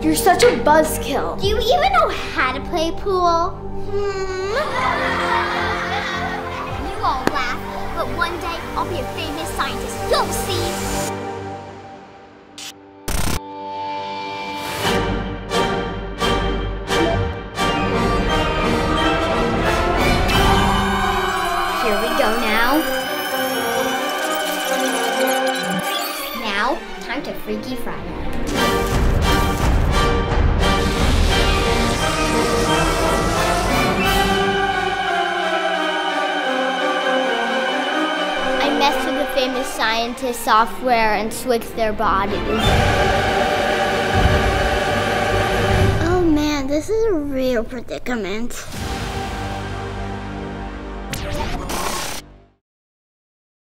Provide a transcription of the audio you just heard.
You're such a buzzkill. Do you even know how to play pool? You all laugh, but one day I'll be a famous scientist. You'll see. Here we go now. Now, time to Freaky Friday. I messed with the famous scientist software and switched their bodies. Oh man, this is a real predicament.